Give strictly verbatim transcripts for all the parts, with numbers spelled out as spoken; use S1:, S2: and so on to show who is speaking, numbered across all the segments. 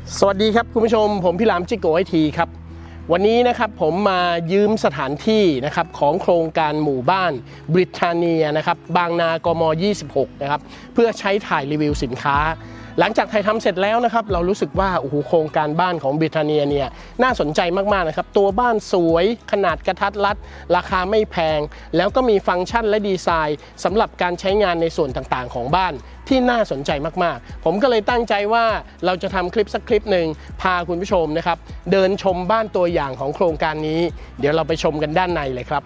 S1: สวัสดีครับคุณผู้ชมผมพี่หลามจิโกไอทีครับวันนี้นะครับผมมายืมสถานที่นะครับของโครงการหมู่บ้านบริทาเนียนะครับบางนากมยี่สิบหกนะครับเพื่อใช้ถ่ายรีวิวสินค้าหลังจากถ่ายทำเสร็จแล้วนะครับเรารู้สึกว่าโอ้โหโครงการบ้านของบริทาเนียเนี่ยน่าสนใจมากๆนะครับตัวบ้านสวยขนาดกระทัดรัดราคาไม่แพงแล้วก็มีฟังก์ชันและดีไซน์สำหรับการใช้งานในส่วนต่างๆของบ้านที่น่าสนใจมากๆผมก็เลยตั้งใจว่าเราจะทำคลิปสักคลิปหนึ่งพาคุณผู้ชมนะครับเดินชมบ้านตัวอย่างของโครงการนี้เดี๋ยวเราไปชมกันด้านในเลยครับ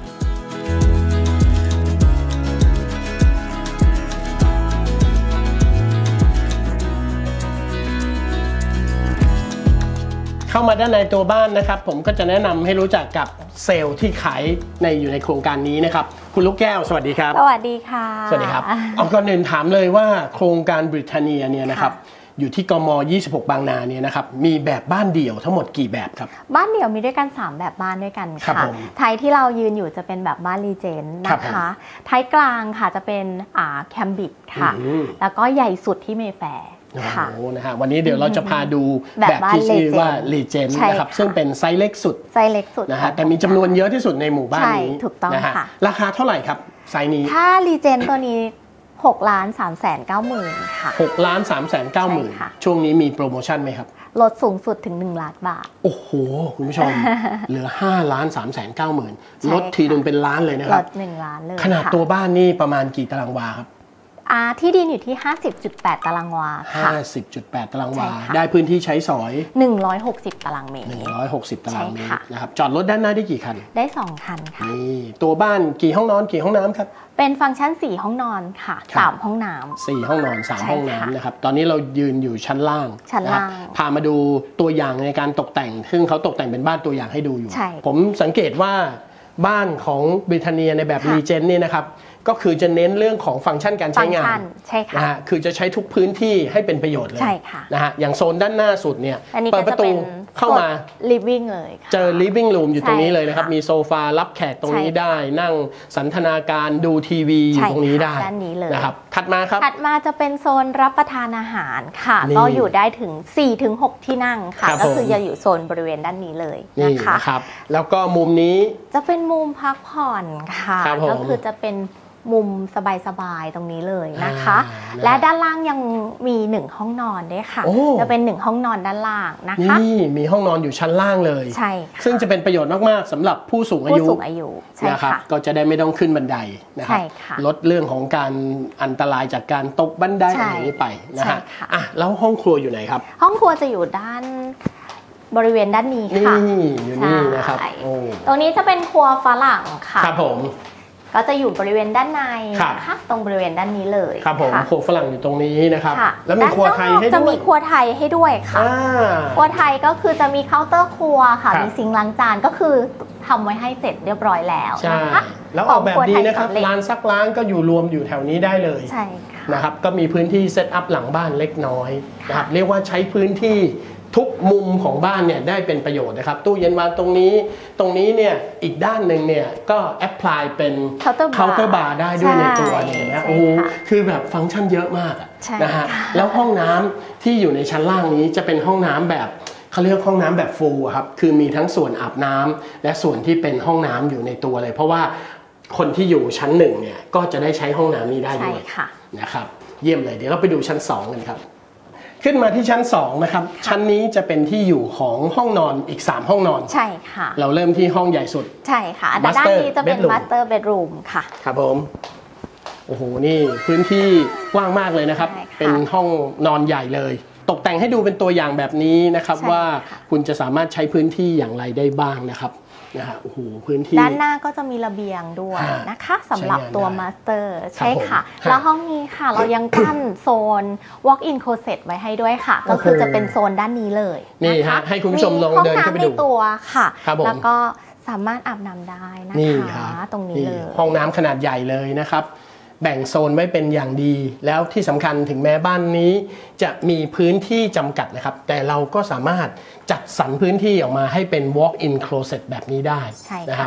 S1: เข้ามาด้านในตัวบ้านนะครับผมก็จะแนะนำให้รู้จักกับเซลล์ที่ขายในอยู่ในโครงการนี้นะครับคุณลูกแก้วสวัสดีครับ
S2: สวัสดีค่ะ
S1: สวัสดีครับเอาก่อนอื่นถามเลยว่าโครงการบริทาเนียเนี่ยนะครับอยู่ที่กมยี่สิบหกบางนาเนี่ยนะครับมีแบบบ้านเดี่ยวทั้งหมดกี่แบบครับ
S2: บ้านเดี่ยวมีด้วยกันสามแบบบ้านด้วยกันค่ะไทยที่เรายืนอยู่จะเป็นแบบบ้านรีเจนต์นะคะไทยกลางค่ะจะเป็นอ่าแคมบิดค่ะแล้วก็ใหญ่สุดที่เมแฟร์โอ้โห
S1: นะฮะวันนี้เดี๋ยวเราจะพาดูแบบที่ชื่อว่า Legend นะครับซึ่งเป็นไซส์เล็กสุด
S2: ไซส์เล็กสุด
S1: นะฮะแต่มีจำนวนเยอะที่สุดในหมู่บ้านนี้
S2: ถูกต้องค่ะ
S1: ราคาเท่าไหร่ครับไซส์นี้
S2: ถ้า Legend ตัวนี้หกล้านสามแสนเก้าหมื่นค่ะ
S1: หกล้านสามแสนเก้าหมื่นช่วงนี้มีโปรโมชั่นไหมครับ
S2: ลดสูงสุดถึงหนึ่งล้านบาท
S1: โอ้โหคุณผู้ชมเหลือห้าล้านสามแสนเก้าหมื่นลดทีนึงเป็นล้านเลยนะครับ
S2: ลดหนึ่งล้านเลย
S1: ขนาดตัวบ้านนี่ประมาณกี่ตารางวาครับ
S2: ที่ดินอยู่ที่ ห้าสิบจุดแปด ตารางวาค่ะ
S1: ห้าสิบจุดแปด ตารางวาได้พื้นที่ใช้สอย
S2: หนึ่งร้อยหกสิบตารางเมตร
S1: หนึ่งร้อยหกสิบตารางเมตรนะครับจอดรถด้านหน้าได้กี่คัน
S2: ได้สองคันค่ะ
S1: นี่ตัวบ้านกี่ห้องนอนกี่ห้องน้ำครับ
S2: เป็นฟังก์ชันสี่ห้องนอนค่ะสามห้องน้ำ
S1: สี่ห้องนอนสามห้องน้ำนะครับตอนนี้เรายืนอยู่ชั้นล่าง
S2: ชั้นล่าง
S1: พามาดูตัวอย่างในการตกแต่งซึ่งเขาตกแต่งเป็นบ้านตัวอย่างให้ดูอยู่ผมสังเกตว่าบ้านของบริทาเนียในแบบรีเจนต์นี่นะครับก็คือจะเน้นเรื่องของฟังก์ชันการใช้งาน
S2: ใช่ค่ะ
S1: นะฮะคือจะใช้ทุกพื้นที่ให้เป็นประโยชน์เลย
S2: ใช่ค่ะ
S1: นะฮะอย่างโซนด้านหน้าสุดเนี่ยเปิดประตูเข้ามา
S2: living เลย
S1: เจอ living room อยู่ตรงนี้เลยนะครับมีโซฟารับแขกตรงนี้ได้นั่งสันทนาการดูทีวีอยู่ตรงนี้ได้นะครับถัดมาครับ
S2: ถัดมาจะเป็นโซนรับประทานอาหารค่ะก็อยู่ได้ถึง สี่ถึงหก ที่นั่งค่ะก็คือจะอยู่โซนบริเวณด้านนี้เลยนะคะ
S1: แล้วก็มุมนี้
S2: จะเป็นมุมพักผ่อนค่ะก็คือจะเป็นมุมสบายๆตรงนี้เลยนะคะและด้านล่างยังมีหนึ่งห้องนอนด้วยค่ะจะเป็นหนึ่งห้องนอนด้านล่างนะคะ
S1: นี่มีห้องนอนอยู่ชั้นล่างเลย
S2: ใช่
S1: ซึ่งจะเป็นประโยชน์มากๆสำหรับผู้สูงอายุ
S2: ผู้สูงอายุ
S1: นะครับก็จะได้ไม่ต้องขึ้นบันไดนะครับลดเรื่องของการอันตรายจากการตกบันไดอะไรนี้ไปนะฮะอ่ะแล้วห้องครัวอยู่ไหนครับ
S2: ห้องครัวจะอยู่ด้านบริเวณด้านนี้ค่ะ
S1: นี่อยู่นี่นะครับ
S2: ตรงนี้จะเป็นครัวฝรั่งค่ะ
S1: ครับผม
S2: ก็จะอยู่บริเวณด้านในนะคะตรงบริเวณด้านนี้เลย
S1: ครับผมครัวฝรั่งอยู่ตรงนี้นะครับแล้วมีครัวไทยให้ด้วย
S2: จะมีครัวไทยให้ด้วยค่ะครัวไทยก็คือจะมีเคาน์เตอร์ครัวค่ะมีซิงค์ล้างจานก็คือทำไว้ให้เสร็จเรียบร้อยแล้วนะคะ
S1: แล้วออกแบบดีนะครับลานซักล้างก็อยู่รวมอยู่แถวนี้ได้เลย
S2: ใช่ค่ะ
S1: นะครับก็มีพื้นที่เซตอัพหลังบ้านเล็กน้อยนะครับเรียกว่าใช้พื้นที่ทุกมุมของบ้านเนี่ยได้เป็นประโยชน์นะครับตู้เย็นวางตรงนี้ตรงนี้เนี่ยอีกด้านหนึ่งเนี่ยก็แอพพลายเป็นเคาน์เตอร์บาร์ได้ด้วยในตัวเนี่ยนะโอ้คือแบบฟังก์ชันเยอะมากนะฮะแล้วห้องน้ำที่อยู่ในชั้นล่างนี้จะเป็นห้องน้ำแบบเขาเรียกห้องน้ำแบบฟูลครับคือมีทั้งส่วนอาบน้ำและส่วนที่เป็นห้องน้ำอยู่ในตัวเลยเพราะว่าคนที่อยู่ชั้นหนึ่งเนี่ยก็จะได้ใช้ห้องน้ำนี้ได้ด้วยนะครับเยี่ยมเลยเดี๋ยวเราไปดูชั้นสองกันครับขึ้นมาที่ชั้นสองนะครับชั้นนี้จะเป็นที่อยู่ของห้องนอนอีกสามห้องนอน
S2: ใช่ค่ะ
S1: เราเริ่มที่ห้องใหญ่สุด
S2: ใช่ค่ะด้านนี้จะเป็น master bedroom ค่ะ
S1: ครับผมโอ้โหนี่พื้นที่กว้างมากเลยนะครับเป็นห้องนอนใหญ่เลยตกแต่งให้ดูเป็นตัวอย่างแบบนี้นะครับว่าคุณจะสามารถใช้พื้นที่อย่างไรได้บ้างนะครับนะฮะโอ้โหพื้นที่
S2: ด้านหน้าก็จะมีระเบียงด้วยนะคะสำหรับตัวมาสเตอร์ใช่ค่ะแล้วห้องนี้ค่ะเรายังกั้นโซน walk in closet ไว้ให้ด้วยค่ะก็คือจะเป็นโซนด้านนี้เลย
S1: นี่ฮะให้คุณผู้ชมลองเดินเข้าไปดู
S2: ห้องน้ำในตัวค่ะแล้วก็สามารถอาบน้ำได้นะคะตรงนี้เลย
S1: ห้องน้ำขนาดใหญ่เลยนะครับแบ่งโซนไว้เป็นอย่างดีแล้วที่สำคัญถึงแม้บ้านนี้จะมีพื้นที่จำกัดนะครับแต่เราก็สามารถจัดสรรพื้นที่ออกมาให้เป็น walk in closet แบบนี้ได้นะครับ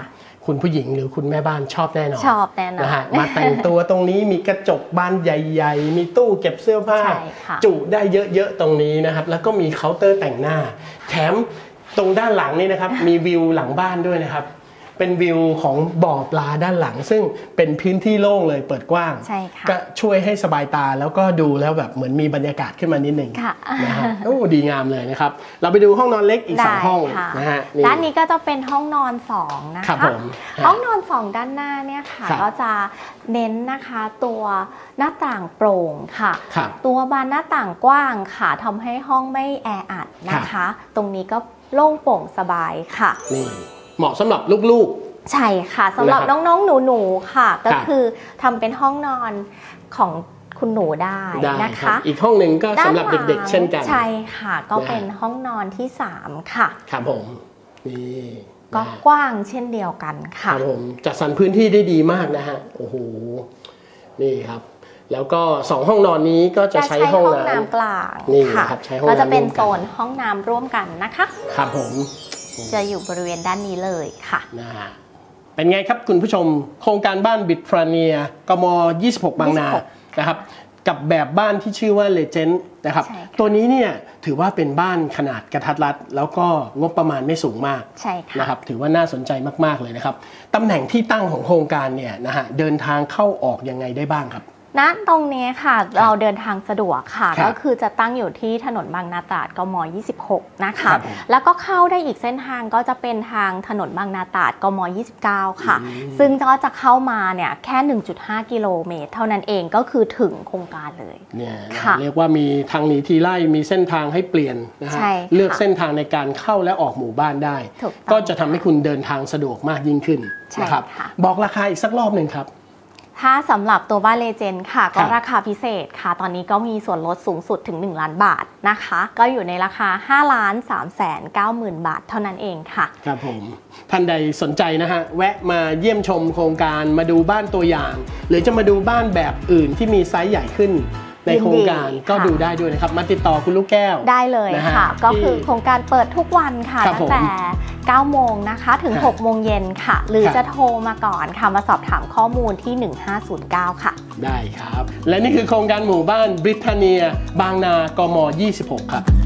S1: คุณผู้หญิงหรือคุณแม่บ้านชอบแน่นอน
S2: ชอบแน่นอน
S1: นะฮะมาแต่งตัวตรงนี้มีกระจกบานใหญ่ๆมีตู้เก็บเสื้อผ้าจุได้เยอะๆตรงนี้นะครับแล้วก็มีเคาน์เตอร์แต่งหน้าแถมตรงด้านหลังนี่นะครับมีวิวหลังบ้านด้วยนะครับเป็นวิวของบ่อปลาด้านหลังซึ่งเป็นพื้นที่โล่งเลยเปิดกว้างก็ช่วยให้สบายตาแล้วก็ดูแล้วแบบเหมือนมีบรรยากาศขึ้นมานิดหนึ่งนะฮะโอ้ดีงามเลยนะครับเราไปดูห้องนอนเล็กอีกสองห้องนะฮะ
S2: ด้านนี้ก็จะเป็นห้องนอนสองนะคะห้องนอนสองด้านหน้าเนี่ยค่ะก็จะเน้นนะคะตัวหน้าต่างโปร่งค่ะตัวบานหน้าต่างกว้างค่ะทำให้ห้องไม่แออัดนะคะตรงนี้ก็โล่งโปร่งสบายค่ะ
S1: นี่เหมาะสำหรับลูก
S2: ๆใช่ค่ะสำหรับน้องๆหนูๆค่ะก็คือทำเป็นห้องนอนของคุณหนูได้นะคะ
S1: อีกห้องหนึ่งก็สำหรับเด็กๆเช่นกัน
S2: ใช่ค่ะก็เป็นห้องนอนที่สามค่ะ
S1: ครับผมนี่
S2: ก็กว้างเช่นเดียวกันค่ะ
S1: ครับผมจัดสรรพื้นที่ได้ดีมากนะฮะโอ้โหนี่ครับแล้วก็สองห้องนอนนี้ก็จะใช้ห้อง
S2: น้ำกลาง
S1: นี่ครับใช้ห้อง
S2: ก็จะเป็นโซนห้องน้ำร่วมกันนะคะ
S1: ครับผม
S2: จะอยู่บริเวณด้านนี้เลยค่ะ
S1: นะฮะเป็นไงครับคุณผู้ชมโครงการบ้านบิทราเนียกมยี่สิบหกบางนานะครับกับแบบบ้านที่ชื่อว่า Legend นะครับตัวนี้เนี่ยถือว่าเป็นบ้านขนาดกระทัดรัดแล้วก็งบประมาณไม่สูงมากนะครับถือว่าน่าสนใจมากๆเลยนะครับตำแหน่งที่ตั้งของโครงการเนี่ยนะฮะเดินทางเข้าออกยังไงได้บ้างครับ
S2: ณตรงนี้ค่ะเราเดินทางสะดวกค่ะก็คือจะตั้งอยู่ที่ถนนบางนาตราดกมยี่สิบหกนะคะแล้วก็เข้าได้อีกเส้นทางก็จะเป็นทางถนนบางนาตราดกมยี่สิบเก้าค่ะซึ่งก็จะเข้ามาเนี่ยแค่ หนึ่งจุดห้า กิโลเมตรเท่านั้นเองก็คือถึงโครงการเลย
S1: เนี่ยเรียกว่ามีทางหนีทีไล่มีเส้นทางให้เปลี่ยนนะฮะเลือกเส้นทางในการเข้าและออกหมู่บ้านได้ก็จะทำให้คุณเดินทางสะดวกมากยิ่งขึ้นนะครับบอกราคาอีกสักรอบหนึ่งครับ
S2: ถ้าสำหรับตัวบ้านเลเจนด์ค่ะก็ราคาพิเศษค่ะตอนนี้ก็มีส่วนลดสูงสุดถึงหนึ่งล้านบาทนะคะก็อยู่ในราคา ห้าล้านสามแสนเก้าหมื่น บาทเท่านั้นเองค่ะ
S1: ครับผมท่านใดสนใจนะฮะแวะมาเยี่ยมชมโครงการมาดูบ้านตัวอย่าง หรือจะมาดูบ้านแบบอื่นที่มีไซส์ใหญ่ขึ้นในโครงการก็ดูได้ด้วยนะครับมาติดต่อคุณลูกแก้ว
S2: ได้เลยค่ะก็คือโครงการเปิดทุกวันค่ะตั้งแต่เก้าโมงนะคะถึงหกโมงเย็นค่ะหรือจะโทรมาก่อนค่ะมาสอบถามข้อมูลที่หนึ่งห้าศูนย์เก้าค่ะ
S1: ได้ครับและนี่คือโครงการหมู่บ้านบริทาเนียบางนากมยี่สิบหกครับ